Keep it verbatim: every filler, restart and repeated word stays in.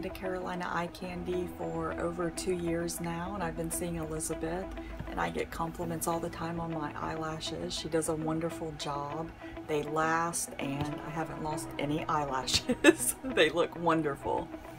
to Carolina Eye Candy for over two years now, and I've been seeing Elizabeth, and I get compliments all the time on my eyelashes. She does a wonderful job. They last, and I haven't lost any eyelashes. They look wonderful.